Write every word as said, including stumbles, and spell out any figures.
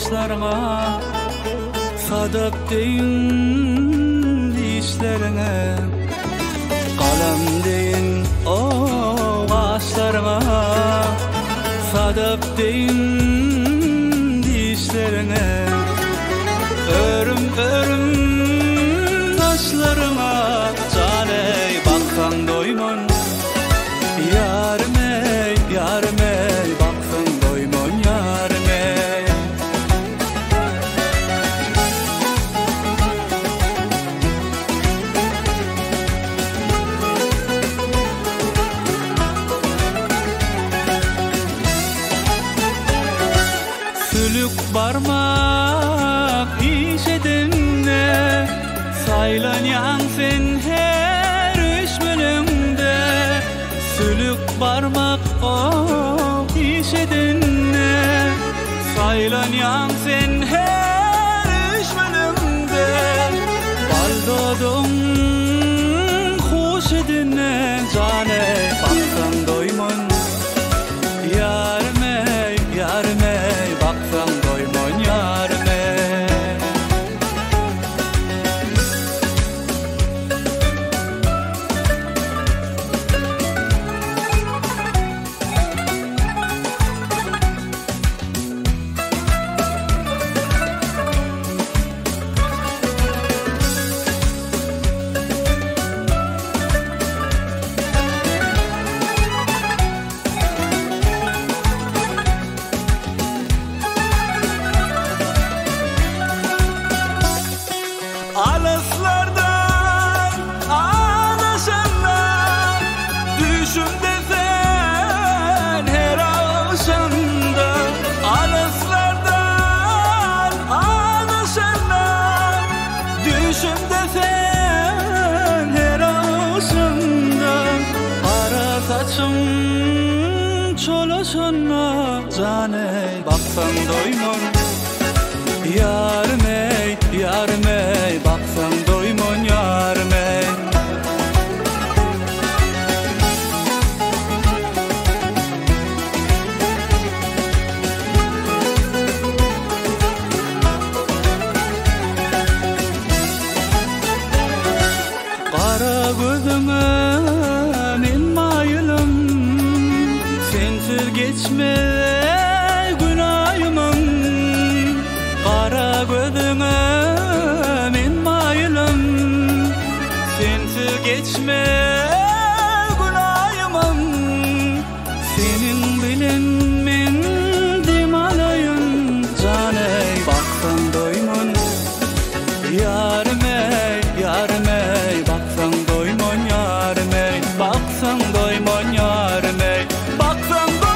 kaşlarına, sadık deyin dişlerine, kalem deyin o kaşlarına, sadık deyin dişlerine, örüm örüm kaşlarına, caney baksan doyman, yarım ey yarım ey baksan doyman yarım ey. Sülük barmak işedinle, saylanyan sen her iş bölümde. Sülük barmak o işedinle, saylanyan sen her iş bölümde. Baldodum hoş edinle, caney baksan doyman, yarım ey yarım ey baksan doyman yarım ey. Alıslardan ağlaşanlar, düşümde sen her ağışanda. Alıslardan ağlaşanlar, düşümde sen her ağışanda. Ara saçım çolaşanlar, caney baksan doyman, yarım ey yarım ey baksan doyman yarım ey. Kara gözüme men mayılım, sensiz geçme günahımın. Kara gözüme men mayılım, sensiz geçme günahımın. Senin bilen men dimalayın, caney baksan doyman, yarım ey yarım ey baksan doyman yarım ey. Baksan doyman yarım ey, baksan doyman.